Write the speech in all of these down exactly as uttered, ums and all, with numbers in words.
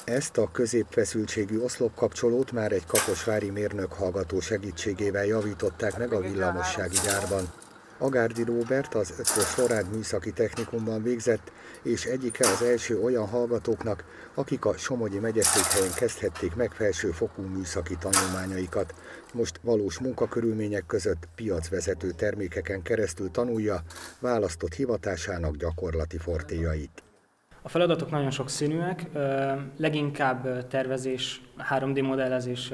Ezt a középfeszültségű oszlopkapcsolót már egy kaposvári mérnök hallgató segítségével javították meg a villamossági gyárban. Agárdi Róbert az Eötvös Loránd Műszaki Technikumban végzett, és egyike az első olyan hallgatóknak, akik a Somogyi megyeszékhelyen kezdhették meg felsőfokú műszaki tanulmányaikat. Most valós munkakörülmények között piacvezető termékeken keresztül tanulja választott hivatásának gyakorlati fortéjait. A feladatok nagyon sokszínűek, leginkább tervezés, három dé modellezés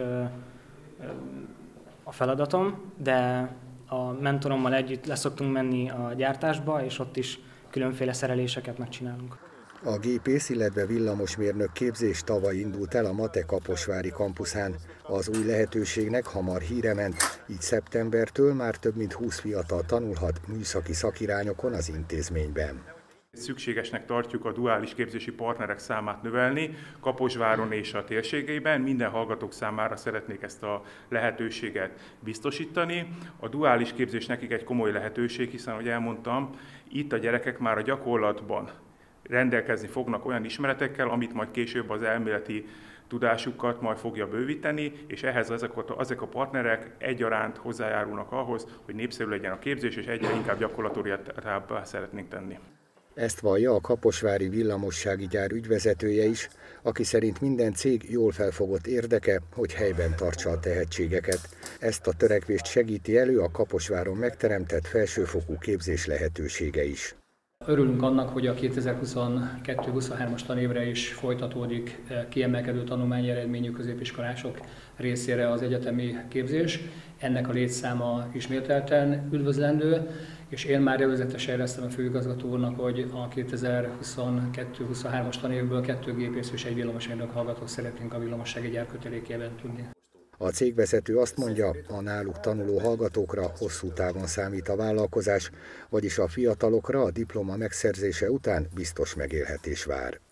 a feladatom, de a mentorommal együtt leszoktunk menni a gyártásba, és ott is különféle szereléseket megcsinálunk. A gépész, illetve villamosmérnök képzés tavaly indult el a MATE kaposvári kampuszán. Az új lehetőségnek hamar híre ment, így szeptembertől már több mint húsz fiatal tanulhat műszaki szakirányokon az intézményben. Szükségesnek tartjuk a duális képzési partnerek számát növelni Kaposváron és a térségeiben. Minden hallgatók számára szeretnék ezt a lehetőséget biztosítani. A duális képzés nekik egy komoly lehetőség, hiszen, ahogy elmondtam, itt a gyerekek már a gyakorlatban rendelkezni fognak olyan ismeretekkel, amit majd később az elméleti tudásukat majd fogja bővíteni, és ehhez ezek a, ezek a partnerek egyaránt hozzájárulnak ahhoz, hogy népszerű legyen a képzés, és egyre inkább gyakorlatiasabbá szeretnénk tenni. Ezt vallja a kaposvári villamossági gyár ügyvezetője is, aki szerint minden cég jól felfogott érdeke, hogy helyben tartsa a tehetségeket. Ezt a törekvést segíti elő a Kaposváron megteremtett felsőfokú képzés lehetősége is. Örülünk annak, hogy a kétezer-huszonkettő huszonhármas tanévre is folytatódik kiemelkedő tanulmányi eredményű középiskolások részére az egyetemi képzés. Ennek a létszáma ismételten üdvözlendő, és én már előzetesen jeleztem a főigazgató úrnak, hogy a kétezer-huszonkettő huszonhármas tanévből kettő gépész és egy villamosmérnök hallgatót szeretnénk a villamossági gyár kötelékében tudni. A cégvezető azt mondja, a náluk tanuló hallgatókra hosszú távon számít a vállalkozás, vagyis a fiatalokra a diploma megszerzése után biztos megélhetés vár.